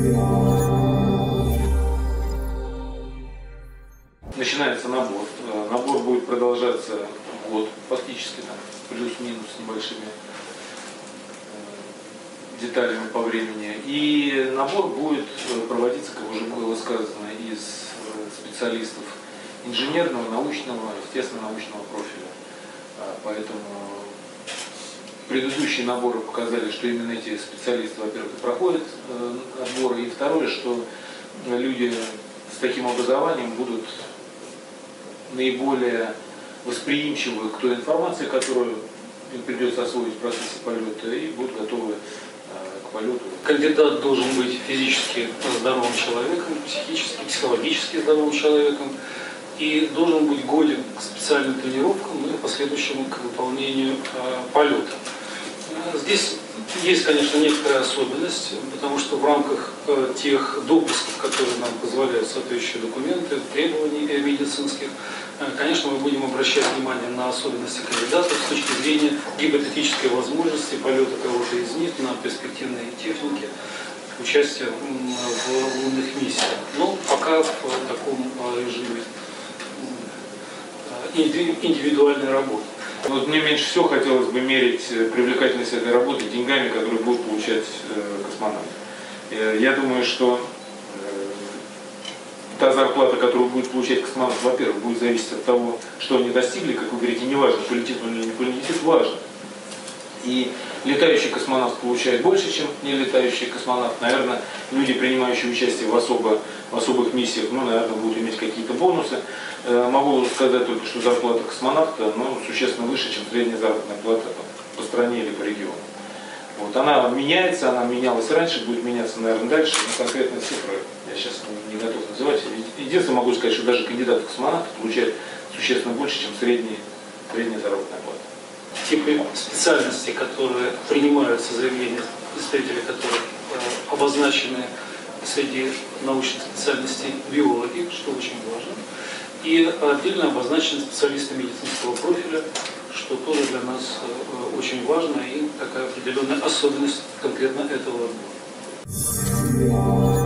Начинается набор. Набор будет продолжаться год, фактически, там, плюс-минус с небольшими деталями по времени. И набор будет проводиться, как уже было сказано, из специалистов инженерного, научного, естественно, научного профиля. Поэтому предыдущие наборы показали, что именно эти специалисты, во-первых, проходят отборы, и второе, что люди с таким образованием будут наиболее восприимчивы к той информации, которую им придется освоить в процессе полета, и будут готовы к полету. Кандидат должен быть физически здоровым человеком, психически, психологически здоровым человеком и должен быть годен к специальным тренировкам и последующему к выполнению полета. Здесь есть, конечно, некоторая особенность, потому что в рамках тех допусков, которые нам позволяют соответствующие документы, требований медицинских, конечно, мы будем обращать внимание на особенности кандидатов с точки зрения гипотетической возможности полета кого-то из них на перспективные техники, участия в лунных миссиях. Но пока в таком режиме индивидуальной работы. Вот мне меньше всего хотелось бы мерить привлекательность этой работы деньгами, которые будут получать космонавты. Я думаю, что та зарплата, которую будет получать космонавт, во-первых, будет зависеть от того, что они достигли, как вы говорите, не важно, полетит он или не полетит, важно. И летающий космонавт получает больше, чем не летающий космонавт. Наверное, люди, принимающие участие в особых миссиях, наверное, будут иметь какие-то бонусы. Могу сказать только, что зарплата космонавта существенно выше, чем средняя заработная плата по стране или по региону. Вот. Она меняется, она менялась раньше, будет меняться, наверное, дальше. Но конкретные цифры я сейчас не готов называть. Единственное, могу сказать, что даже кандидат в космонавты получает существенно больше, чем средняя заработная плата. Типы специальностей, которые принимаются, заявления представителей которых обозначены среди научных специальностей биологи, что очень важно, и отдельно обозначены специалисты медицинского профиля, что тоже для нас очень важно и такая определенная особенность конкретно этого отбора.